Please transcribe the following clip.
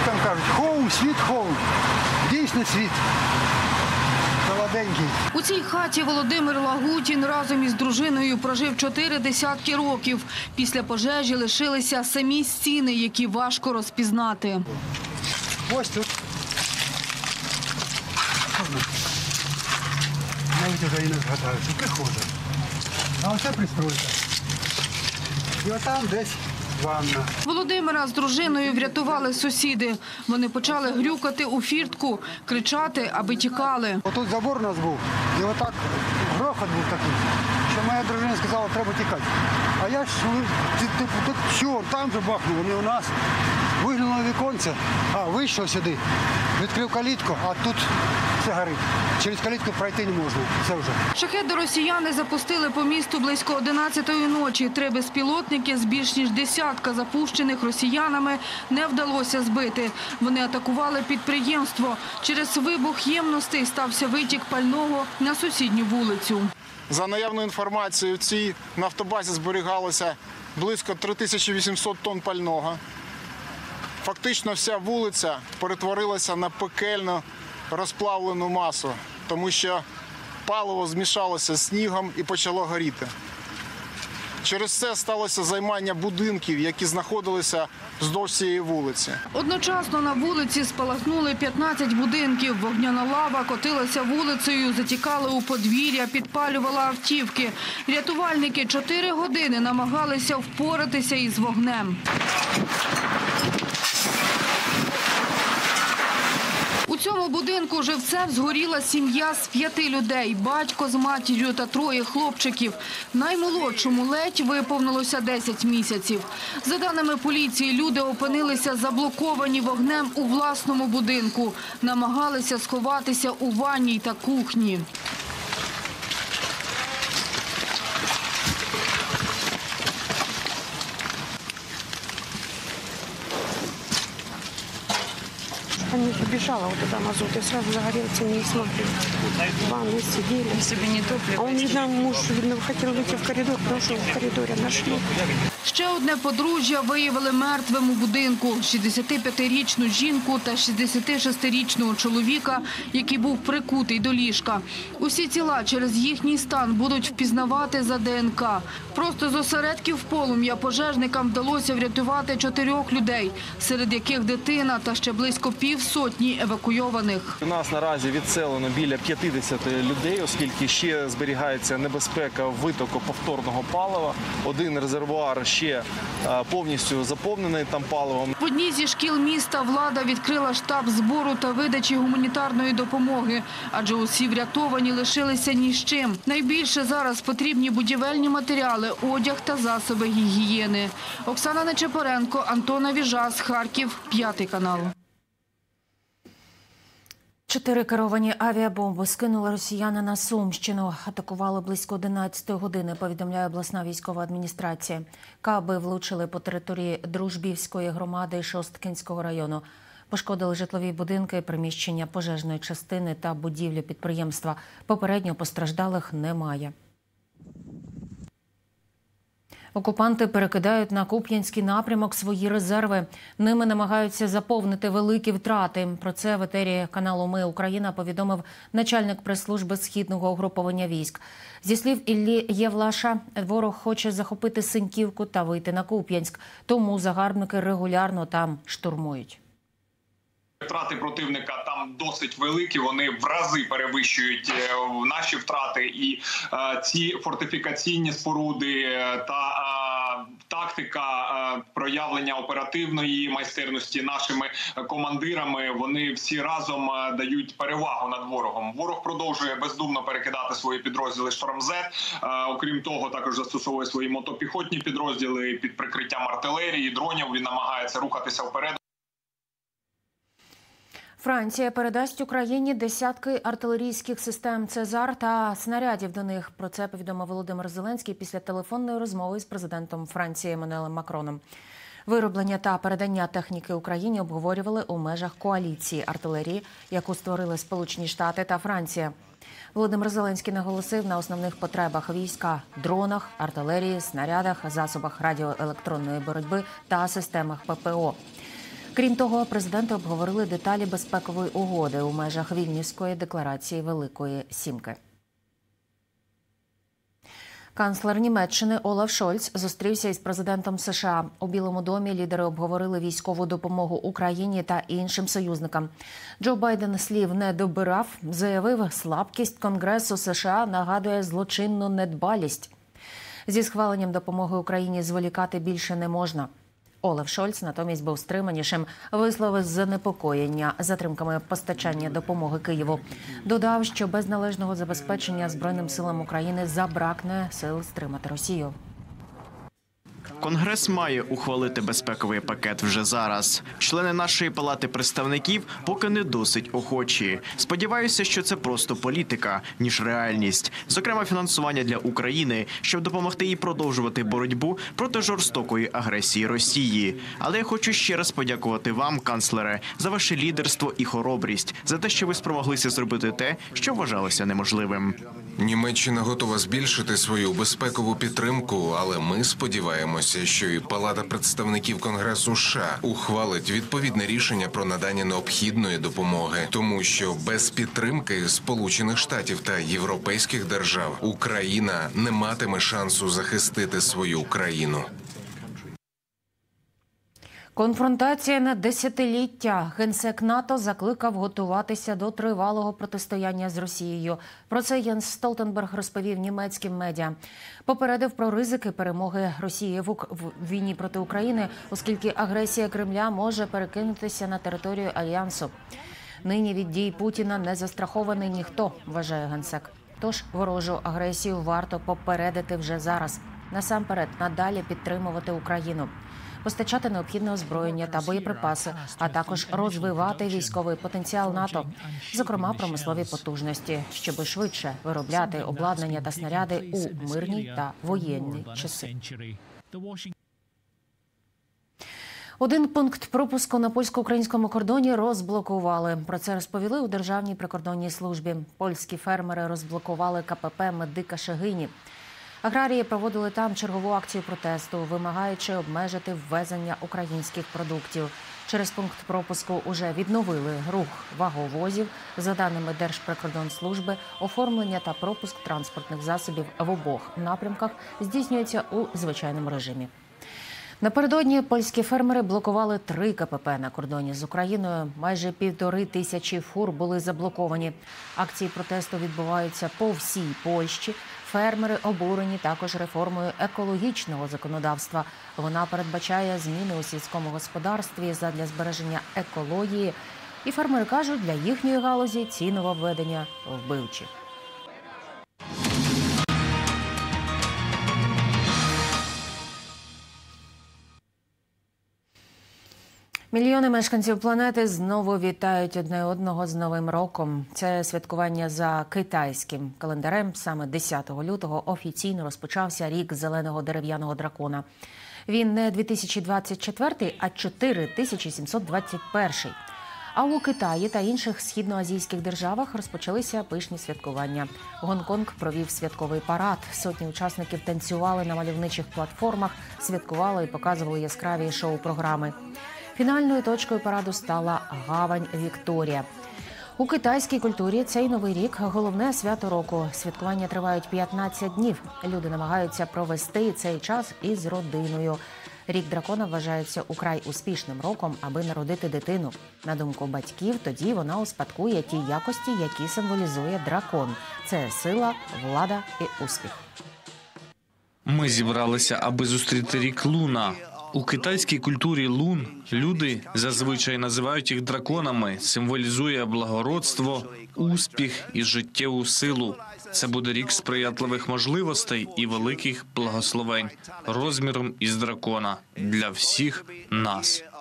там кажуть, холм, світ, холм. Дійсно світ. Молоденький. У цій хаті Володимир Лагутін разом із дружиною прожив 4 десятки років. Після пожежі лишилися самі стіни, які важко розпізнати. Ось тут. Навіть вже і не згадаюся. Приходить. А оце пристройка. І отам десь ванна. Володимира з дружиною врятували сусіди. Вони почали грюкати у фіртку, кричати, аби тікали. Отут забор у нас був, і отак грохот був такий, що моя дружина сказала, треба тікати. А я ж, тут що, там же бахнуло, не у нас. Виглянуло віконце, вийшов сюди, відкрив калітку, а тут все горить. Через калітку пройти не можна, все вже. Шахеди росіяни запустили по місту близько 11-ї ночі. 3 безпілотники з більш ніж десятка запущених росіянами не вдалося збити. Вони атакували підприємство. Через вибух ємностей стався витік пального на сусідню вулицю. За наявною інформацією, в цій нафтобазі зберігалося близько 3800 тонн пального. Фактично вся вулиця перетворилася на пекельну розплавлену масу, тому що паливо змішалося з снігом і почало горіти. Через це сталося займання будинків, які знаходилися вздовж цієї вулиці. Одночасно на вулиці спалахнули 15 будинків. Вогняна лава котилася вулицею, затікала у подвір'я, підпалювала автівки. Рятувальники 4 години намагалися впоратися із вогнем. У цьому будинку живцем згоріла сім'я з 5 людей. Батько з матір'ю та 3 хлопчиків. Наймолодшому ледь виповнилося 10 місяців. За даними поліції, люди опинилися заблоковані вогнем у власному будинку. Намагалися сховатися у ванній та кухні. Не побежала вот туда мазут, я сразу загорелся, не смотрю. В ванной сидели. Себе не топливо. А он, видно, муж, хотел выйти в коридор, потому что в коридоре нашли. Ще одне подружжя виявили мертвим у будинку. 65-річну жінку та 66-річного чоловіка, який був прикутий до ліжка. Усі тіла через їхній стан будуть впізнавати за ДНК. Просто з осередків полум'я пожежникам вдалося врятувати 4 людей, серед яких дитина та ще близько півсотні евакуйованих. У нас наразі відселено біля 50 людей, оскільки ще зберігається небезпека витоку повторного палива. Один резервуар ще повністю заповнений там паливом. В одній зі шкіл міста влада відкрила штаб збору та видачі гуманітарної допомоги, адже усі врятовані лишилися ні з чим. Найбільше зараз потрібні будівельні матеріали, одяг та засоби гігієни. Оксана Нечепоренко, Антон Авіжас, Харків, 5 канал. 4 керовані авіабомби скинули росіяни на Сумщину. Атакували близько 11 години, повідомляє обласна військова адміністрація. Каби влучили по території Дружбівської громади Шосткинського району. Пошкодили житлові будинки, приміщення пожежної частини та будівлі підприємства. Попередньо постраждалих немає. Окупанти перекидають на Куп'янський напрямок свої резерви. Ними намагаються заповнити великі втрати. Про це в етері каналу «Ми Україна» повідомив начальник прес-служби Східного угруповання військ. Зі слів Іллі Євлаша, ворог хоче захопити Синьківку та вийти на Куп'янськ. Тому загарбники регулярно там штурмують. Втрати противника там досить великі, вони в рази перевищують наші втрати. І ці фортифікаційні споруди та тактика проявлення оперативної майстерності нашими командирами, вони всі разом дають перевагу над ворогом. Ворог продовжує бездумно перекидати свої підрозділи «Шторм-З». Окрім того, також застосовує свої мотопіхотні підрозділи під прикриттям артилерії, дронів. Він намагається рухатися вперед. Франція передасть Україні десятки артилерійських систем «Цезар» та снарядів до них. Про це повідомив Володимир Зеленський після телефонної розмови з президентом Франції Еммануелем Макроном. Вироблення та передання техніки Україні обговорювали у межах коаліції артилерії, яку створили Сполучені Штати та Франція. Володимир Зеленський наголосив на основних потребах війська – дронах, артилерії, снарядах, засобах радіоелектронної боротьби та системах ППО. Крім того, президенти обговорили деталі безпекової угоди у межах Вільнюської декларації Великої Сімки. Канцлер Німеччини Олаф Шольц зустрівся із президентом США. У Білому домі лідери обговорили військову допомогу Україні та іншим союзникам. Джо Байден слів не добирав, заявив, слабкість Конгресу США нагадує злочинну недбалість. Зі схваленням допомоги Україні зволікати більше не можна. Олаф Шольц натомість був стриманішим, висловив занепокоєння затримками постачання допомоги Києву. Додав, що без належного забезпечення Збройним силам України забракне сил стримати Росію. Конгрес має ухвалити безпековий пакет вже зараз. Члени нашої палати представників поки не досить охочі. Сподіваюся, що це просто політика, ніж реальність. Зокрема, фінансування для України, щоб допомогти їй продовжувати боротьбу проти жорстокої агресії Росії. Але я хочу ще раз подякувати вам, канцлере, за ваше лідерство і хоробрість, за те, що ви спромоглися зробити те, що вважалося неможливим. Німеччина готова збільшити свою безпекову підтримку, але ми сподіваємося, що і Палата представників Конгресу США ухвалить відповідне рішення про надання необхідної допомоги, тому що без підтримки Сполучених Штатів та європейських держав Україна не матиме шансу захистити свою країну. Конфронтація на десятиліття. Генсек НАТО закликав готуватися до тривалого протистояння з Росією. Про це Єнс Столтенберг розповів німецьким медіа. Попередив про ризики перемоги Росії в війні проти України, оскільки агресія Кремля може перекинутися на територію Альянсу. Нині від дій Путіна не застрахований ніхто, вважає Генсек. Тож ворожу агресію варто попередити вже зараз. Насамперед, надалі підтримувати Україну. Постачати необхідне озброєння та боєприпаси, а також розвивати військовий потенціал НАТО, зокрема промислові потужності, щоб швидше виробляти обладнання та снаряди у мирні та воєнні часи. Один пункт пропуску на польсько-українському кордоні розблокували. Про це розповіли у Державній прикордонній службі. Польські фермери розблокували КПП Медика Шегині. Аграрії проводили там чергову акцію протесту, вимагаючи обмежити ввезення українських продуктів. Через пункт пропуску уже відновили рух ваговозів. За даними Держприкордонслужби, оформлення та пропуск транспортних засобів в обох напрямках здійснюється у звичайному режимі. Напередодні польські фермери блокували 3 КПП на кордоні з Україною. Майже 1500 фур були заблоковані. Акції протесту відбуваються по всій Польщі. Фермери обурені також реформою екологічного законодавства. Вона передбачає зміни у сільському господарстві задля збереження екології. І фермери кажуть, для їхньої галузі ці нововведення вбивчі. Мільйони мешканців планети знову вітають одне одного з Новим роком. Це святкування за китайським календарем. Саме 10 лютого офіційно розпочався рік зеленого дерев'яного дракона. Він не 2024, а 4721. А у Китаї та інших східноазійських державах розпочалися пишні святкування. Гонконг провів святковий парад. Сотні учасників танцювали на мальовничих платформах, святкували і показували яскраві шоу-програми. Фінальною точкою параду стала гавань Вікторія. У китайській культурі цей Новий рік – головне свято року. Святкування тривають 15 днів. Люди намагаються провести цей час із родиною. Рік дракона вважається украй успішним роком, аби народити дитину. На думку батьків, тоді вона успадкує ті якості, які символізує дракон. Це сила, влада і успіх. Ми зібралися, аби зустріти рік Луна. У китайській культурі лун люди зазвичай називають їх драконами. Символізує благородство, успіх і життєву силу. Це буде рік сприятливих можливостей і великих благословень розміром із дракона для всіх нас.